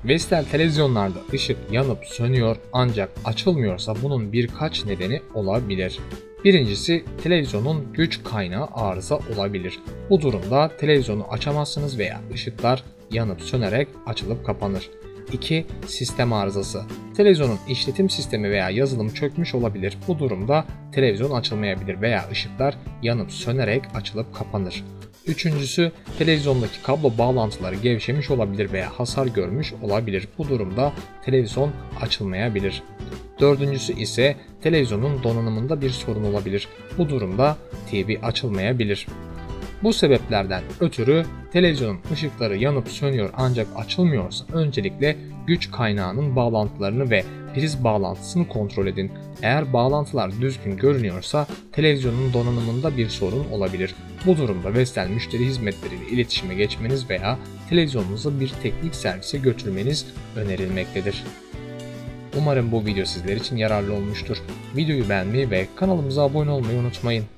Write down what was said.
Vestel televizyonlarda ışık yanıp sönüyor ancak açılmıyorsa bunun birkaç nedeni olabilir. Birincisi, televizyonun güç kaynağı arıza olabilir. Bu durumda televizyonu açamazsınız veya ışıklar yanıp sönerek açılıp kapanır. 2. Sistem arızası. Televizyonun işletim sistemi veya yazılım çökmüş olabilir. Bu durumda televizyon açılmayabilir veya ışıklar yanıp sönerek açılıp kapanır. Üçüncüsü, televizyondaki kablo bağlantıları gevşemiş olabilir veya hasar görmüş olabilir. Bu durumda televizyon açılmayabilir. Dördüncüsü ise televizyonun donanımında bir sorun olabilir. Bu durumda TV açılmayabilir. Bu sebeplerden ötürü televizyonun ışıkları yanıp sönüyor ancak açılmıyorsa öncelikle güç kaynağının bağlantılarını ve priz bağlantısını kontrol edin. Eğer bağlantılar düzgün görünüyorsa televizyonun donanımında bir sorun olabilir. Bu durumda Vestel müşteri hizmetleriyle iletişime geçmeniz veya televizyonunuzu bir teknik servise götürmeniz önerilmektedir. Umarım bu video sizler için yararlı olmuştur. Videoyu beğenmeyi ve kanalımıza abone olmayı unutmayın.